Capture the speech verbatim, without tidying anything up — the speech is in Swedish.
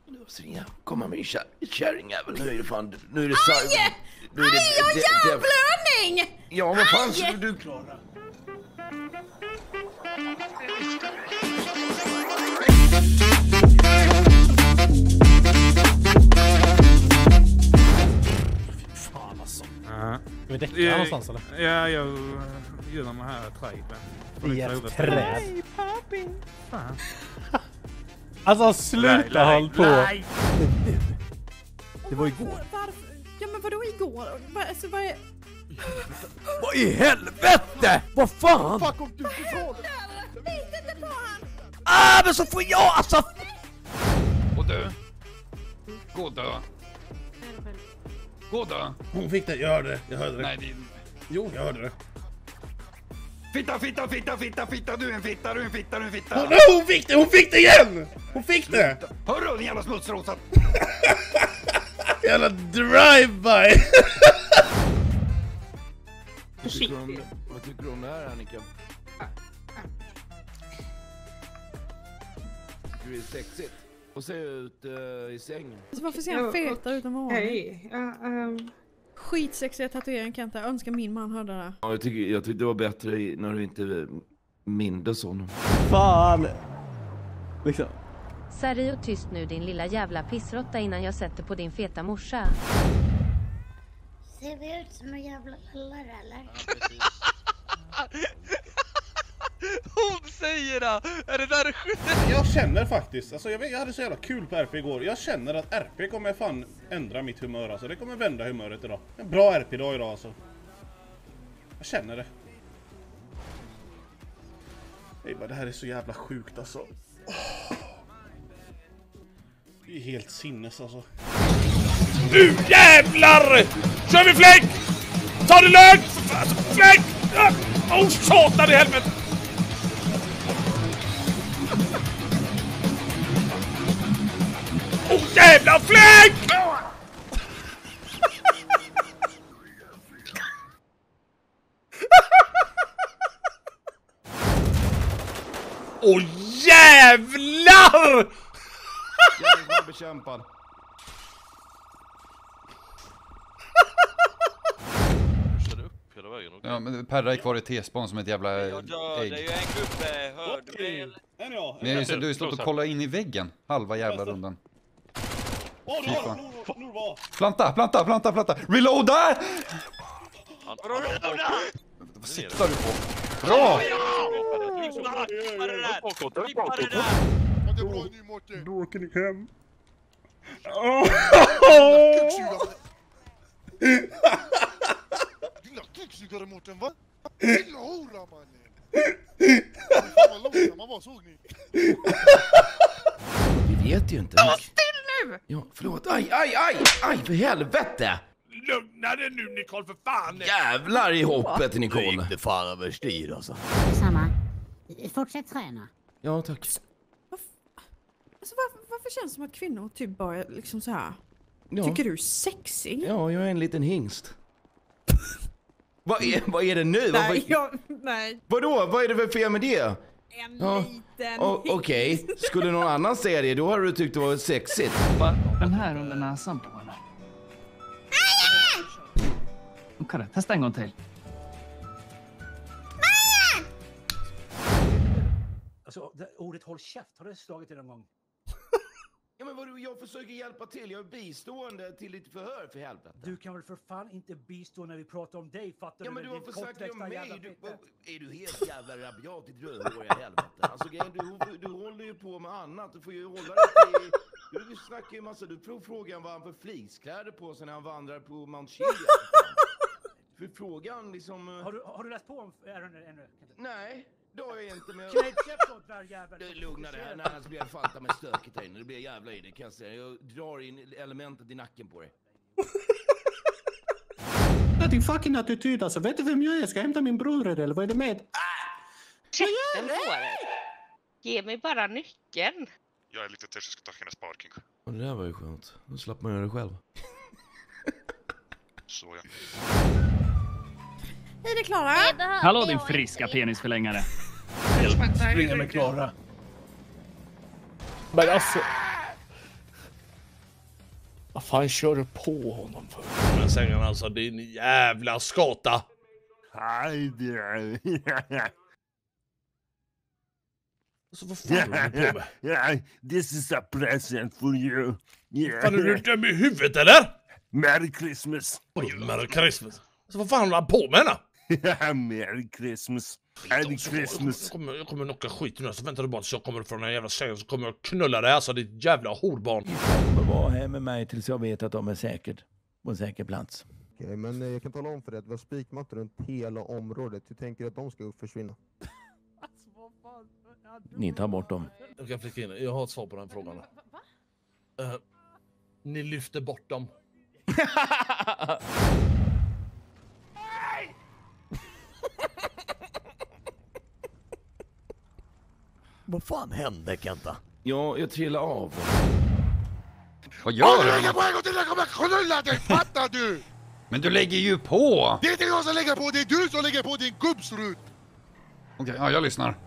Ja, komma med kärringjävel. Nu är det fan... Nu är det så... Aj! Nu är det, Aj, jag jävla blödning! Ja, vad fan skulle du klara? Fan alltså. Ja. Ska vi däcka någonstans eller? Ja, jag gör de här träden. I ett träd. Fan. Alltså sluta håll på. Nej. Det var igår. Varför? Ja men vadå igår? Va, alltså, vad är... Vad i helvete? Vad fan? Fuck om du ifrån! Lita inte på han! Ah, men så får jag alltså... Gå dö. Gå dö. Gå dö. Hon fick det, jag hörde det, jag hörde det. Nej, din... Jo, jag hörde det. Fitta, fitta, fitta, fitta, fitta, du är en fitta, du är en fitta, du är en fitta. Hon, hon fick det, hon fick det igen! Hon fick det! Hörru, din jävla smutsrosa. Jävla drive-by! Vad tycker, om, vad tycker du om det här, Annika? Du är sexigt. Och se ut uh, i sängen. Alltså, varför ser han feta ut om morgonen? Hej. Ja, um... Skitsexiga tatueringen kan inte. Jag önskar min man hörde det. Ja, jag tycker, jag tyckte det var bättre när du inte mindes honom. Fan. Liksom. Serio, tyst nu din lilla jävla pissrotta innan jag sätter på din feta morsa. Ser vi ut som en jävla lallare eller? Hon säger det! Är det där skit? Jag känner faktiskt, alltså jag, vet, jag hade så jävla kul på R P igår. Jag känner att R P kommer fan ändra mitt humör alltså. Det kommer vända humöret idag. En bra R P-dag idag alltså. Jag känner det. Nej, bara, det här är så jävla sjukt alltså. Oh. Det är helt sinnes alltså. Nu jävlar! Kör vi fläck! Ta det lugnt! Fläck! Åh, oh, satan i helvete! Åh, oh, jävla fläck! Åh, oh, jävlar! Jag är bekämpad. Hela vägen, okay. Ja, men Perra är kvar i T-spawn som ett jävla ägg. Jag dör, det är ju en gubbe, hör du mig? En ja. Men jag, du har stått och kollat in i väggen halva jävla rundan. Åh, nu var det, nu var Planta, planta, planta, planta. Reloada! Reloada! Vad siktar du på? Bra! Det är bra nu, Mårten. Då åker ni hem. Dina kuksugare, Mårten, va? Lilla hora, mannen. Fan vad långsam man var, såg ni? Vi vet ju inte. Stå still nu! Ja, förlåt. Aj, aj, aj! Aj, för helvete! Lugna dig nu, Nicole, för fan! Jävlar i hoppet, Nicole. Det fan överstyr alltså. Samma. Fortsätt träna. Ja, tack. Alltså, varför, varför känns det som att kvinnor typ bara liksom så här? Ja. Tycker du är sexig? Ja, jag är en liten hingst. vad, är, vad är det nu? Nej, vad, jag, nej. Vadå? Vad är det för fel med det? En ja. liten... Okej, okay. Skulle någon annan säga det, då hade du tyckt det var sexigt. Va? Den här under näsan på henne. Okej, testa en gång till. Alltså, det, ordet håll käft, har du slagit det någon gång? Ja, men vadå, jag försöker hjälpa till. Jag är bistående till lite förhör, för helvete. Du kan väl för fan inte bistå när vi pratar om dig, fattar ja, du? men du har försökt om mig. Du, fitta. är du helt jävla rabiat i drömhåriga helvete? Alltså, du, du håller ju på med annat. Du får ju hålla dig till... Du, du snackar ju massa... Du får frågan vad han för fliskläder på sig när han vandrar på Mount Chiliad. För frågan liksom... Har du, har du läst på om ärenden ännu? Nej. Då är jag inte med. Du lugna dig här, annars blir jag fanta med stökigt här inne. Det blir jävla i det, kan jag säga. Jag drar in elementet i nacken på dig. Det är din fucking attityd alltså. Vet du vem jag är? Jag ska hämta min bror eller vad är det med? Käften på dig. Ge mig bara nyckeln. Jag är lite till så jag ska ta hennes parking. Och det där var ju skönt. Då slapp man göra det själv. Så ja. Är det Klara? Hallå din friska penisförlängare. Springa med Klara. Men alltså... Vad fan kör du på honom för? Men sängen alltså, din jävla skata. Hi there. Alltså vad fan är du på med? Yeah, this is a present for you. Yeah. Fan är du dum i huvudet eller? Merry Christmas. Oj, Merry Christmas. Alltså vad fan håller han på med då? Yeah, Merry Christmas. Merry Christmas. Jag kommer, jag kommer knocka skit nu, så väntar du bara tills jag kommer från en jävla säng så kommer jag knulla dig, alltså ditt jävla horbarn. Var här med mig tills jag vet att de är säkert på en säker plats. Okej, men jag kan tala om för dig att vi har spikmattor runt hela området. Hur tänker du att de ska försvinna? Ni tar bort dem. Jag kan flika in, jag har ett svar på den frågan. Uh, ni lyfter bort dem. Vad fan hände, Kenta? Ja, jag trillade av. Vad gör du? Jag lägger på en gång till, jag kommer knulla dig, fattar du? Men du lägger ju på! Det är inte jag som lägger på, det är du som lägger på din gubbsrut! Okej, ja, jag lyssnar.